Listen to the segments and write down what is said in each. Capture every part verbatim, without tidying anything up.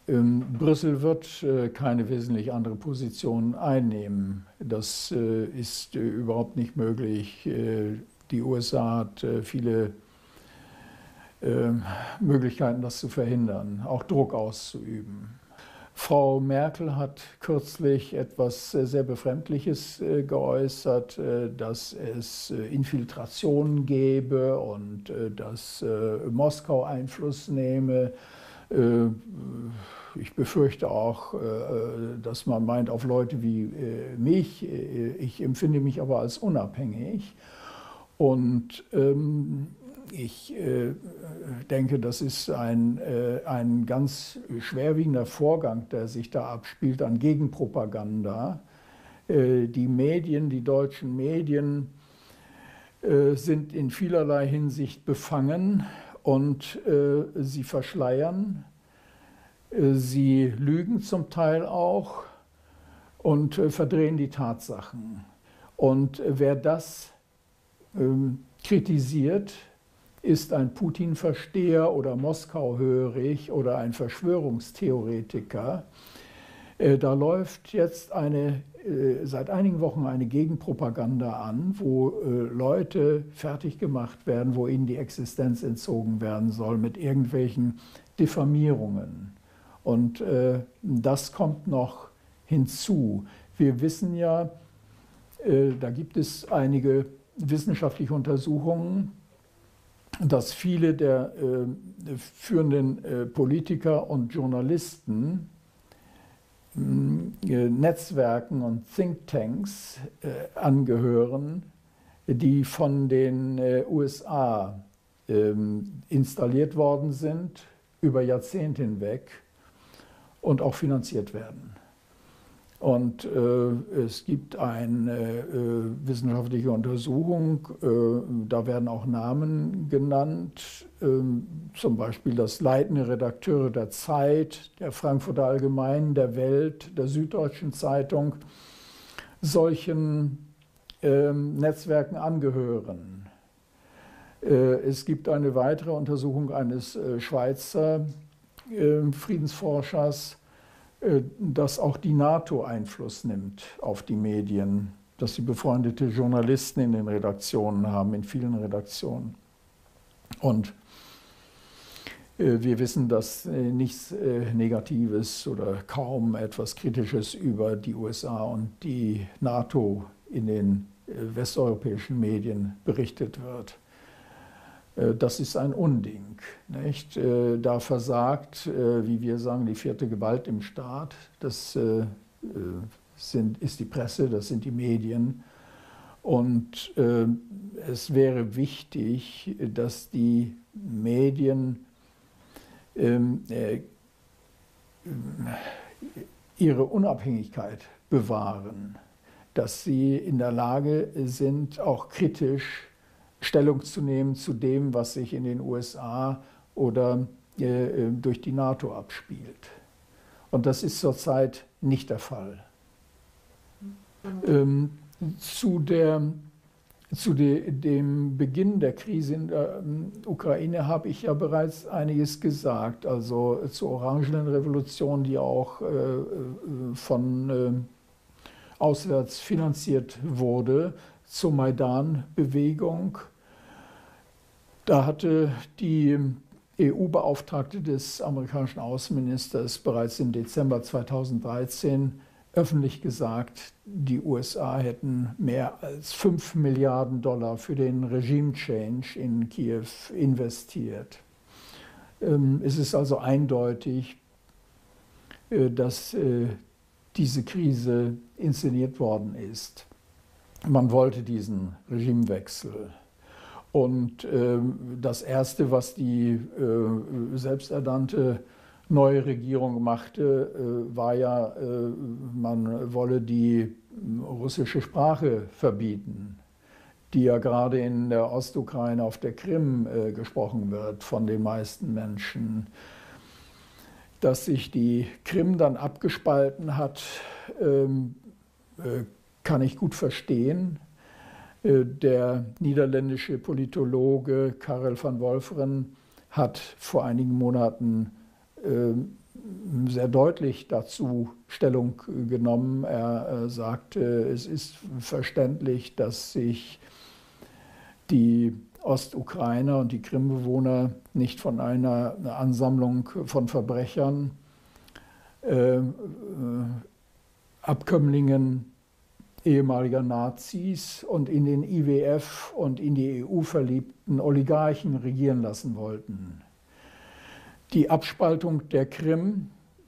Ähm, Brüssel wird äh, keine wesentlich andere Position einnehmen. Das äh, ist äh, überhaupt nicht möglich. Äh, die U S A hat äh, viele äh, Möglichkeiten, das zu verhindern, auch Druck auszuüben. Frau Merkel hat kürzlich etwas äh, sehr Befremdliches äh, geäußert, äh, dass es äh, Infiltrationen gäbe und äh, dass äh, Moskau Einfluss nehme. Äh, Ich befürchte auch, äh, dass man meint auf Leute wie äh, mich. Ich empfinde mich aber als unabhängig. Und ähm, ich äh, denke, das ist ein, äh, ein ganz schwerwiegender Vorgang, der sich da abspielt an Gegenpropaganda. Äh, die Medien, die deutschen Medien, äh, sind in vielerlei Hinsicht befangen und äh, sie verschleiern. Sie lügen zum Teil auch und äh, verdrehen die Tatsachen. Und äh, wer das ähm, kritisiert, ist ein Putin-Versteher oder Moskau-hörig oder ein Verschwörungstheoretiker. Äh, da läuft jetzt eine, äh, seit einigen Wochen eine Gegenpropaganda an, wo äh, Leute fertig gemacht werden, wo ihnen die Existenz entzogen werden soll mit irgendwelchen Diffamierungen. Und äh, das kommt noch hinzu. Wir wissen ja, äh, da gibt es einige wissenschaftliche Untersuchungen, dass viele der äh, führenden äh, Politiker und Journalisten äh, Netzwerken und Thinktanks äh, angehören, die von den äh, U S A äh, installiert worden sind, über Jahrzehnte hinweg, und auch finanziert werden. Und äh, es gibt eine äh, wissenschaftliche Untersuchung, äh, da werden auch Namen genannt, äh, zum Beispiel das leitende Redakteure der Zeit, der Frankfurter Allgemeinen, der Welt, der Süddeutschen Zeitung, solchen äh, Netzwerken angehören. Äh, es gibt eine weitere Untersuchung eines äh, Schweizer Friedensforschers, dass auch die NATO Einfluss nimmt auf die Medien, dass sie befreundete Journalisten in den Redaktionen haben, in vielen Redaktionen. Und wir wissen, dass nichts Negatives oder kaum etwas Kritisches über die U S A und die NATO in den westeuropäischen Medien berichtet wird. Das ist ein Unding. Nicht? Da versagt, wie wir sagen, die vierte Gewalt im Staat. Das sind, ist die Presse, das sind die Medien. Und es wäre wichtig, dass die Medien ihre Unabhängigkeit bewahren, dass sie in der Lage sind, auch kritisch Stellung zu nehmen zu dem, was sich in den U S A oder äh, durch die NATO abspielt. Und das ist zurzeit nicht der Fall. Ähm, zu der, zu de, dem Beginn der Krise in der ähm, Ukraine habe ich ja bereits einiges gesagt, also zur Orangenen Revolution, die auch äh, von äh, auswärts finanziert wurde, zur Maidan-Bewegung. Da hatte die E U-Beauftragte des amerikanischen Außenministers bereits im Dezember zweitausenddreizehn öffentlich gesagt, die U S A hätten mehr als fünf Milliarden Dollar für den Regime-Change in Kiew investiert. Es ist also eindeutig, dass diese Krise inszeniert worden ist. Man wollte diesen Regimewechsel. Und äh, das Erste, was die äh, selbsternannte neue Regierung machte, äh, war ja, äh, man wolle die russische Sprache verbieten, die ja gerade in der Ostukraine auf der Krim äh, gesprochen wird von den meisten Menschen. Dass sich die Krim dann abgespalten hat, äh, äh, kann ich gut verstehen. Der niederländische Politologe Karel van Wolferen hat vor einigen Monaten äh, sehr deutlich dazu Stellung genommen. Er sagte, es ist verständlich, dass sich die Ostukrainer und die Krimbewohner nicht von einer Ansammlung von Verbrechern, äh, äh, Abkömmlingen ehemaliger Nazis und in den I W F und in die E U verliebten Oligarchen regieren lassen wollten. Die Abspaltung der Krim,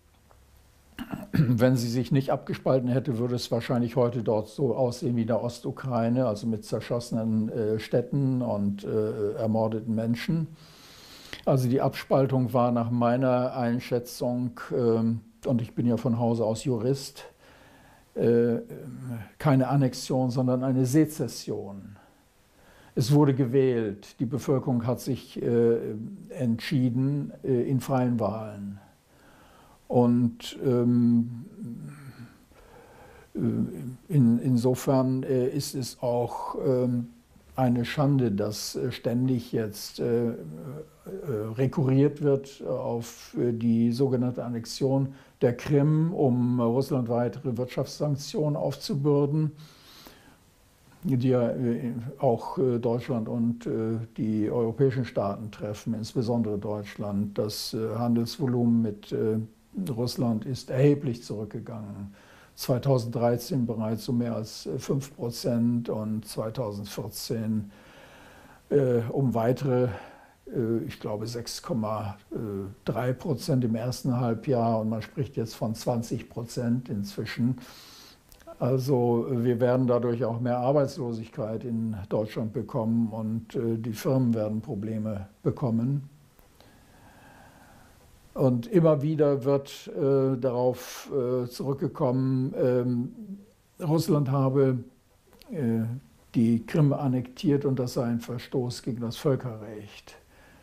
wenn sie sich nicht abgespalten hätte, würde es wahrscheinlich heute dort so aussehen wie in der Ostukraine, also mit zerschossenen äh, Städten und äh, ermordeten Menschen. Also die Abspaltung war nach meiner Einschätzung, äh, und ich bin ja von Hause aus Jurist, äh, keine Annexion, sondern eine Sezession. Es wurde gewählt, die Bevölkerung hat sich äh, entschieden äh, in freien Wahlen. Und ähm, in, insofern äh, ist es auch ähm, eine Schande, dass äh, ständig jetzt äh, äh, rekurriert wird auf äh, die sogenannte Annexion der Krim, um Russland weitere Wirtschaftssanktionen aufzubürden, die ja äh, auch äh, Deutschland und äh, die europäischen Staaten treffen, insbesondere Deutschland. Das äh, Handelsvolumen mit äh, Russland ist erheblich zurückgegangen. zweitausenddreizehn bereits um mehr als fünf Prozent und zweitausendvierzehn äh, um weitere, äh, ich glaube, sechs Komma drei Prozent im ersten Halbjahr, und man spricht jetzt von zwanzig Prozent inzwischen. Also wir werden dadurch auch mehr Arbeitslosigkeit in Deutschland bekommen und äh, die Firmen werden Probleme bekommen. Und immer wieder wird äh, darauf äh, zurückgekommen, ähm, Russland habe äh, die Krim annektiert und das sei ein Verstoß gegen das Völkerrecht.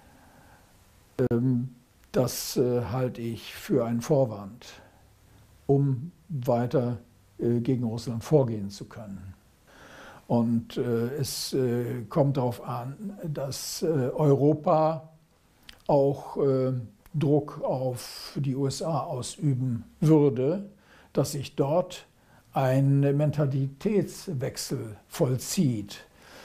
Ähm, das äh, halte ich für einen Vorwand, um weiter äh, gegen Russland vorgehen zu können. Und äh, es äh, kommt darauf an, dass äh, Europa auch äh, Druck auf die U S A ausüben würde, dass sich dort ein Mentalitätswechsel vollzieht.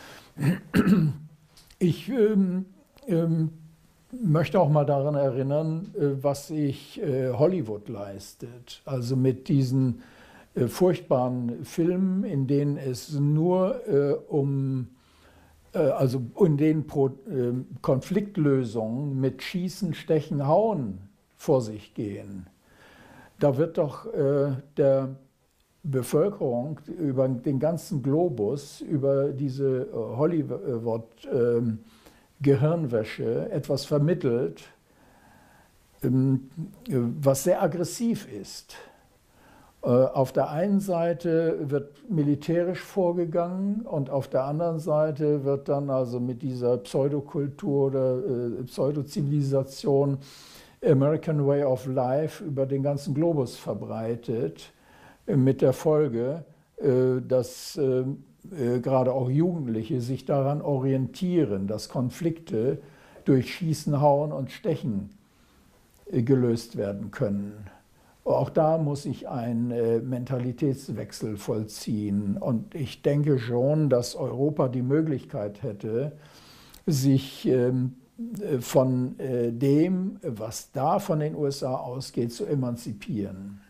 Ich ähm, ähm, möchte auch mal daran erinnern, äh, was sich äh, Hollywood leistet. Also mit diesen äh, furchtbaren Filmen, in denen es nur äh, um also in denen Pro, äh, Konfliktlösungen mit Schießen, Stechen, Hauen vor sich gehen. Da wird doch äh, der Bevölkerung über den ganzen Globus, über diese äh, Hollywood-Gehirnwäsche äh, etwas vermittelt, ähm, was sehr aggressiv ist. Auf der einen Seite wird militärisch vorgegangen und auf der anderen Seite wird dann also mit dieser Pseudokultur oder äh, Pseudozivilisation American Way of Life über den ganzen Globus verbreitet, äh, mit der Folge, äh, dass äh, äh, gerade auch Jugendliche sich daran orientieren, dass Konflikte durch Schießen, Hauen und Stechen äh, gelöst werden können. Auch da muss sich ein äh, Mentalitätswechsel vollziehen. Und ich denke schon, dass Europa die Möglichkeit hätte, sich ähm, von äh, dem, was da von den U S A ausgeht, zu emanzipieren.